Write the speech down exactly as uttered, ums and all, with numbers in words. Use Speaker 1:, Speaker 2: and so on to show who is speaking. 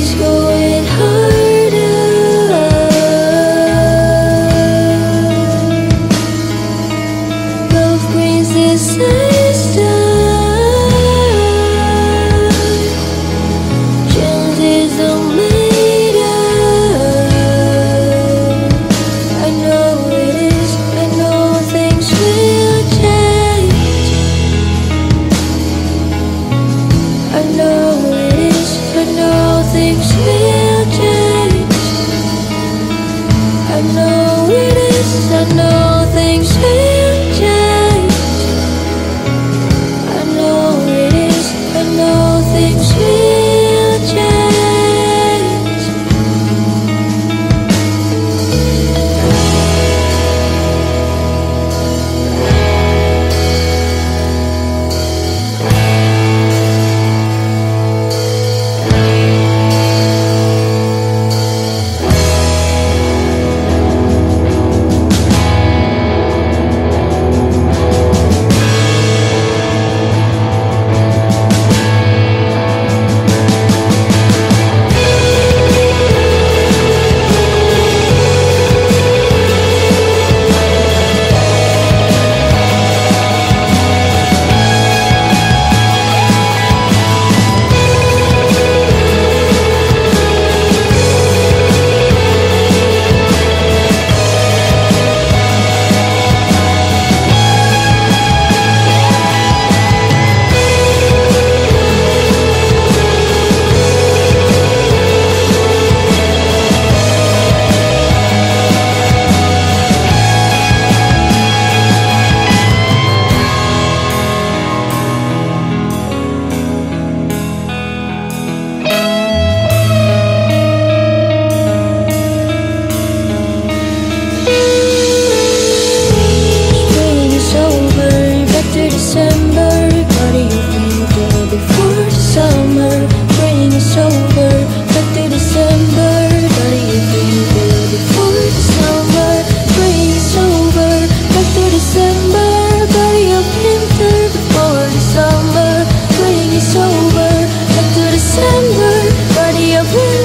Speaker 1: is going harder. Love brings disaster. Changes don't matter. I know it is, I know things will change. I know it is, I know things will change. I know it is, I know things will change. I know it is, I know things will change. Spring is over, back to December. What do you think till before the summer? Spring is over, back to December. What do you think till before the summer? Spring is over, back to December. Body of winter before the summer. Spring is over, back to December. Body of winter.